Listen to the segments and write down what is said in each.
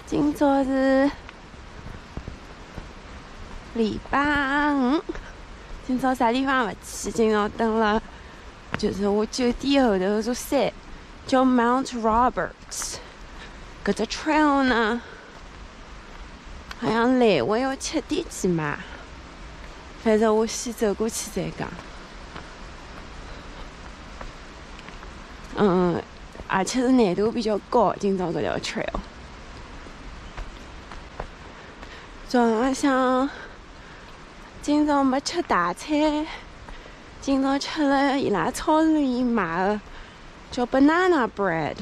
今朝是礼拜五，今朝啥地方勿去？今朝登了，就是我酒店后头座山，叫 Mount Roberts。搿只 trail 呢，好像来回要7点几嘛。反正我先走过去再讲。而且是难度比较高，今朝搿条 trail。早浪向今朝没吃大餐，今朝吃了伊拉超市里买的叫 banana bread，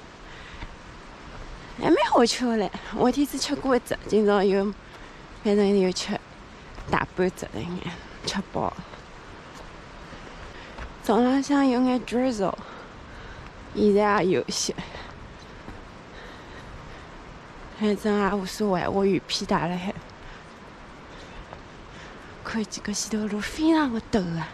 还蛮好吃的嘞。我天只吃过一只，今朝又反正又吃大半只了，应该吃饱。早浪向有眼 drizzle， 现在也有些，反正也无所谓，我雨披打了海。看这个前头路非常的陡啊，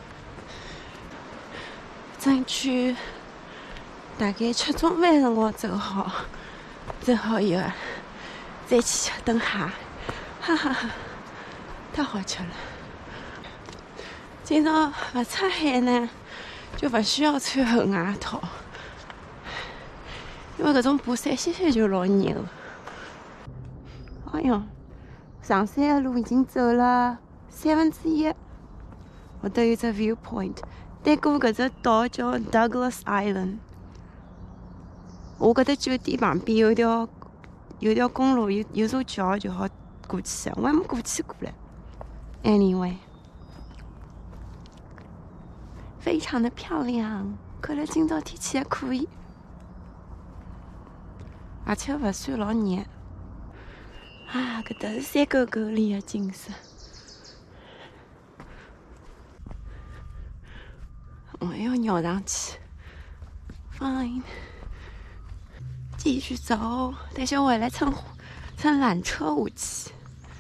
争取大概吃中饭辰光走好以后再去吃顿虾，哈哈哈，太好吃了。今朝不出海呢，就不需要穿厚外套，因为搿种爬山歇歇就老热的。哎哟，上山的路已经走了1/3，我都有只 viewpoint。再过搿只岛叫 Douglas Island。我搿搭酒店旁边有条公路，有座桥就好过去。我还没过去过嘞。Anyway， 非常的漂亮，看来今朝天气还可以，而且勿算老热。啊，搿搭是山沟沟里的景色。我要绕上去 ，fine， 继续走。但是回来乘缆车下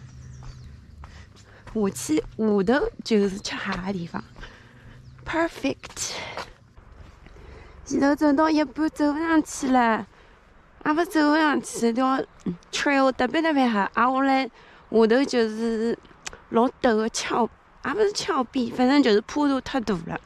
去下头就是吃蟹的地方 ，perfect。前头走到一半走不上去了，也不走不上去，条 trail 特别黑，下来下头就是老陡的峭，也不是峭壁，反正就是坡度太大了。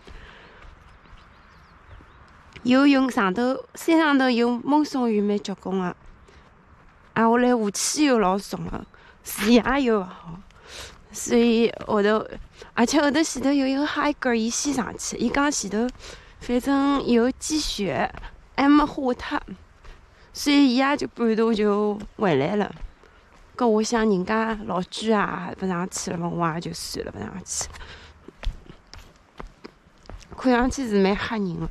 游泳山上头有蒙松雨，蛮结棍的。下来下去又老重了，视野又勿好，所以而且后头前头有一个 hiker， 伊先上去，伊讲前头反正有积雪，还没化脱，所以伊也就半途就回来了。搿我想人家老贵啊，勿上去了嘛，我也就算了，勿上去。看上去是蛮吓人的。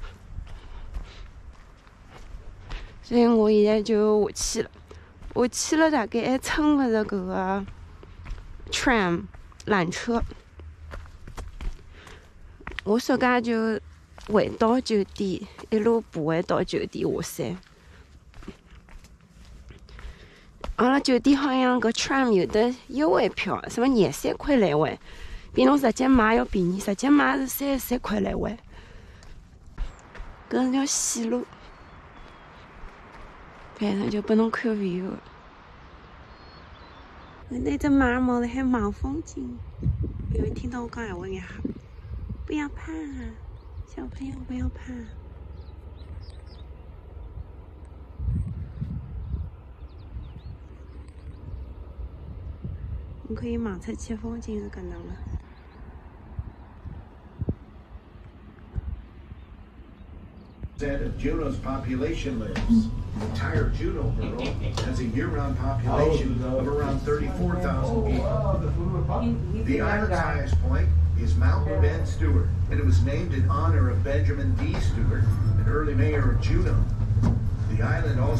所以我现在就下去了，大概还乘勿着搿个 tram 缆车。我暑假就回到酒店，一路爬回到酒店下山。阿拉酒店好像搿 tram 有的优惠票，什么23块来回，比侬直接买要便宜，直接买是33块来回。搿是条线路。反正就拨侬看 view。那只马毛还望风景，因为听到我讲闲话眼吓，不要怕，小朋友不要怕。你可以望出去风景是搿能的。 Of Juneau's population lives. The entire Juneau borough has a year-round population of around 34,000 people. The island's highest point is Mount Ben Stewart, and it was named in honor of Benjamin D. Stewart, an early mayor of Juneau. The island also